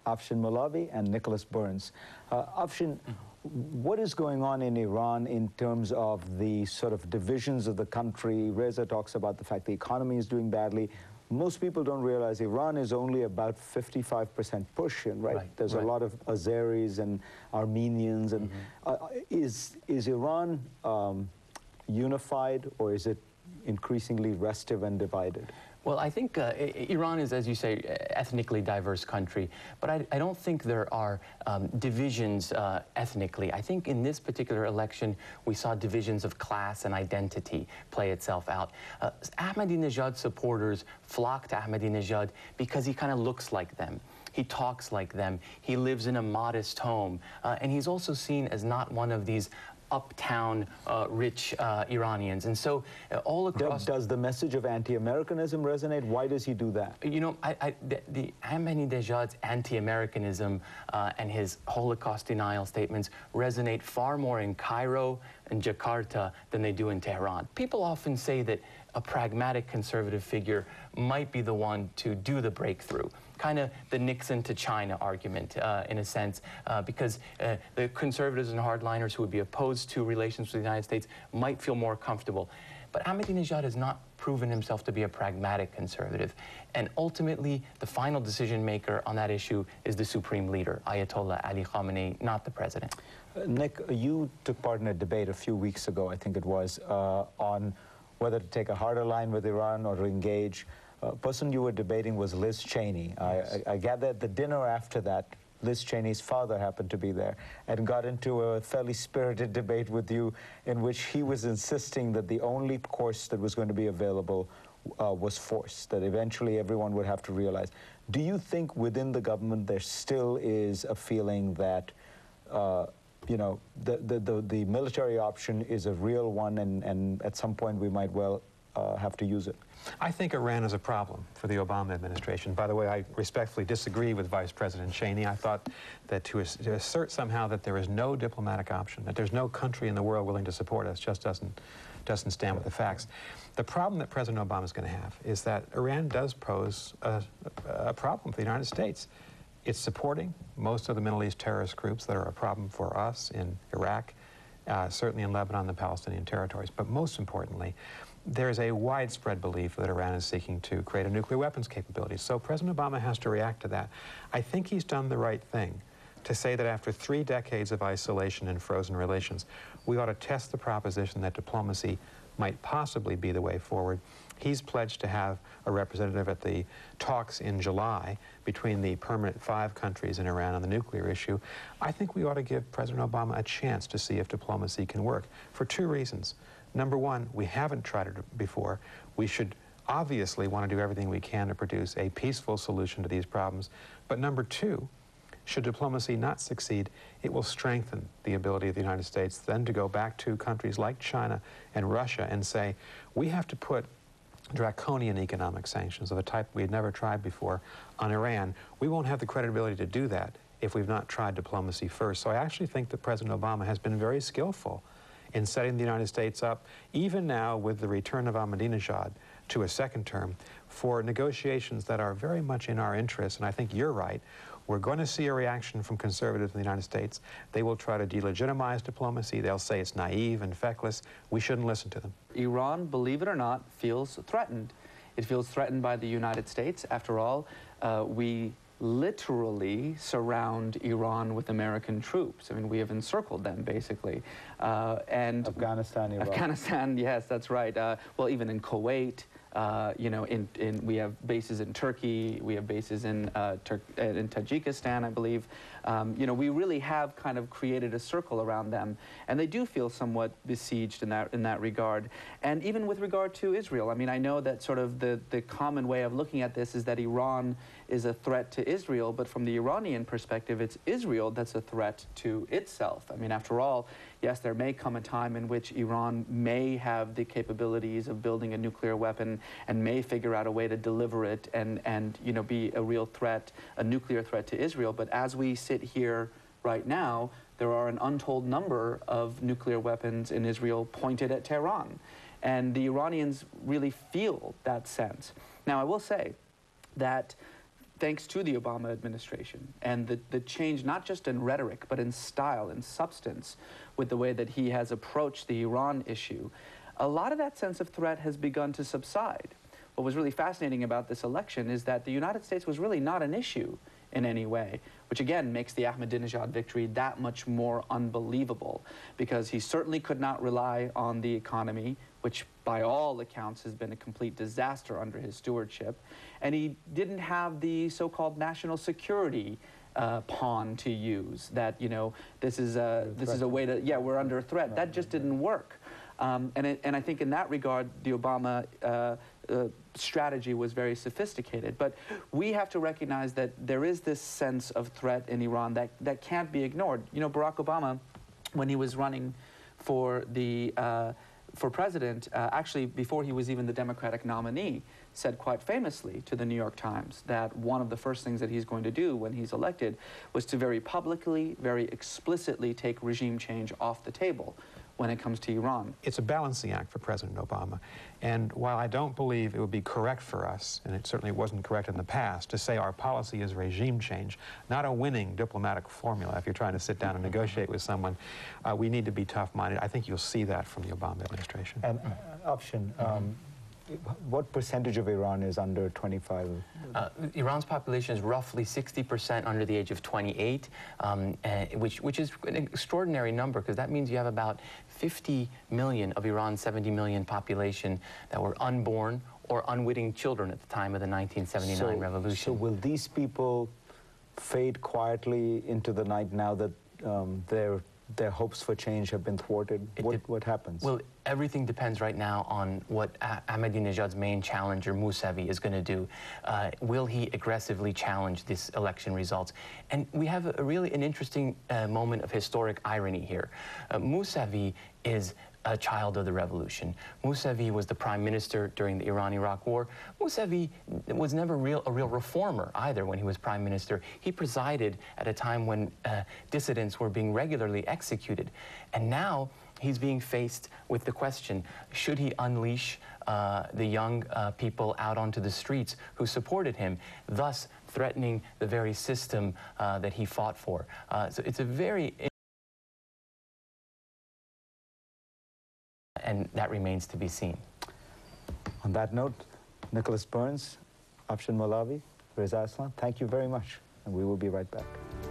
Afshin Molavi and Nicholas Burns. Afshin, what is going on in Iran in terms of the sort of divisions of the country? Reza talks about the fact the economy is doing badly. Most people don't realize Iran is only about 55% Persian, right? There's a lot of Azeris and Armenians. And is Iran unified, or is it increasingly restive and divided? Well, I think Iran is, as you say, ethnically diverse country, but I don't think there are divisions ethnically. I think in this particular election, we saw divisions of class and identity play itself out. Ahmadinejad supporters flock to Ahmadinejad because he kind of looks like them. He talks like them. He lives in a modest home. And he's also seen as not one of these uptown, rich Iranians. And so all across... Does the message of anti-Americanism resonate? Why does he do that? You know, the Ahmadinejad's anti-Americanism and his Holocaust denial statements resonate far more in Cairo and Jakarta than they do in Tehran. People often say that a pragmatic conservative figure might be the one to do the breakthrough. Kind of the Nixon to China argument, in a sense, because the conservatives and hardliners who would be opposed to relations with the United States might feel more comfortable. But Ahmadinejad has not proven himself to be a pragmatic conservative. And ultimately, the final decision maker on that issue is the supreme leader, Ayatollah Ali Khamenei, not the president. Nick, you took part in a debate a few weeks ago, I think it was, on whether to take a harder line with Iran or to engage. Person you were debating was Liz Cheney. Yes. I gather at the dinner after that, Liz Cheney's father happened to be there and got into a fairly spirited debate with you in which he was insisting that the only course that was going to be available was force, that eventually everyone would have to realize. Do you think within the government there still is a feeling that you know, the military option is a real one, and at some point we might well have to use it? I think Iran is a problem for the Obama administration. By the way, I respectfully disagree with Vice President Cheney. I thought that to assert somehow that there is no diplomatic option, that there's no country in the world willing to support us, just doesn't stand with the facts. The problem that President Obama is going to have is that Iran does pose a problem for the United States. It's supporting most of the Middle East terrorist groups that are a problem for us in Iraq, certainly in Lebanon and the Palestinian territories. But most importantly, there's a widespread belief that Iran is seeking to create a nuclear weapons capability. So President Obama has to react to that. I think he's done the right thing to say that after 3 decades of isolation and frozen relations, we ought to test the proposition that diplomacy might possibly be the way forward. He's pledged to have a representative at the talks in July between the permanent 5 countries in Iran on the nuclear issue. I think we ought to give President Obama a chance to see if diplomacy can work for 2 reasons. Number one, we haven't tried it before. We should obviously want to do everything we can to produce a peaceful solution to these problems. But number 2, should diplomacy not succeed, it will strengthen the ability of the United States then to go back to countries like China and Russia and say, we have to put draconian economic sanctions of a type we had never tried before on Iran. We won't have the credibility to do that if we've not tried diplomacy first. So I actually think that President Obama has been very skillful in setting the United States up, even now with the return of Ahmadinejad to a 2nd term, for negotiations that are very much in our interest. And I think you're right. We're going to see a reaction from conservatives in the United States. They will try to delegitimize diplomacy. They'll say it's naive and feckless. We shouldn't listen to them. Iran, believe it or not, feels threatened. It feels threatened by the United States. After all, we literally surround Iran with American troops. I mean, we have encircled them, basically. And Afghanistan, Iraq. Afghanistan, yes, that's right. Well, even in Kuwait, you know, we have bases in Turkey, we have bases in Tajikistan, I believe. You know, we really have kind of created a circle around them, and they do feel somewhat besieged in that regard. And even with regard to Israel, I mean, I know that sort of the common way of looking at this is that Iran is a threat to Israel, but from the Iranian perspective, it's Israel that's a threat to itself. I mean, after all, yes, there may come a time in which Iran may have the capabilities of building a nuclear weapon and may figure out a way to deliver it and you know, be a real threat, a nuclear threat to Israel. But as we sit here right now, there are an untold number of nuclear weapons in Israel pointed at Tehran. And the Iranians really feel that sense. Now, I will say that thanks to the Obama administration and the change not just in rhetoric but in style and substance with the way that he has approached the Iran issue, a lot of that sense of threat has begun to subside. What was really fascinating about this election is that the United States was really not an issue in any way, which again makes the Ahmadinejad victory that much more unbelievable, because he certainly could not rely on the economy, which by all accounts has been a complete disaster under his stewardship, and he didn't have the so-called national security pawn to use, that, you know, this is a way to, yeah, we're under threat. That just didn't work. And I think in that regard, the Obama strategy was very sophisticated. But we have to recognize that there is this sense of threat in Iran that can't be ignored. You know, Barack Obama, when he was running for president, actually before he was even the Democratic nominee, said quite famously to the New York Times that one of the first things that he's going to do when he's elected was to very publicly, very explicitly take regime change off the table when it comes to Iran. It's a balancing act for President Obama. And while I don't believe it would be correct for us, and it certainly wasn't correct in the past, to say our policy is regime change, not a winning diplomatic formula if you're trying to sit down and negotiate with someone, we need to be tough-minded. I think you'll see that from the Obama administration. And Afshin, what percentage of Iran is under 25? Iran's population is roughly 60% under the age of 28, which is an extraordinary number, because that means you have about 50 million of Iran's 70 million population that were unborn or unwitting children at the time of the 1979 revolution. So will these people fade quietly into the night now that their hopes for change have been thwarted? What happens? Well, everything depends right now on what Ahmadinejad's main challenger, Molavi, is going to do. Will he aggressively challenge this election results? And we have an interesting moment of historic irony here. Molavi is a child of the revolution. Molavi was the prime minister during the Iran-Iraq War. Molavi was never a real reformer either when he was prime minister. He presided at a time when dissidents were being regularly executed. And now he's being faced with the question, should he unleash the young people out onto the streets who supported him, thus threatening the very system that he fought for? So it's a very... And that remains to be seen. On that note, Nicholas Burns, Afshin Molavi, Reza Aslan, thank you very much. And we will be right back.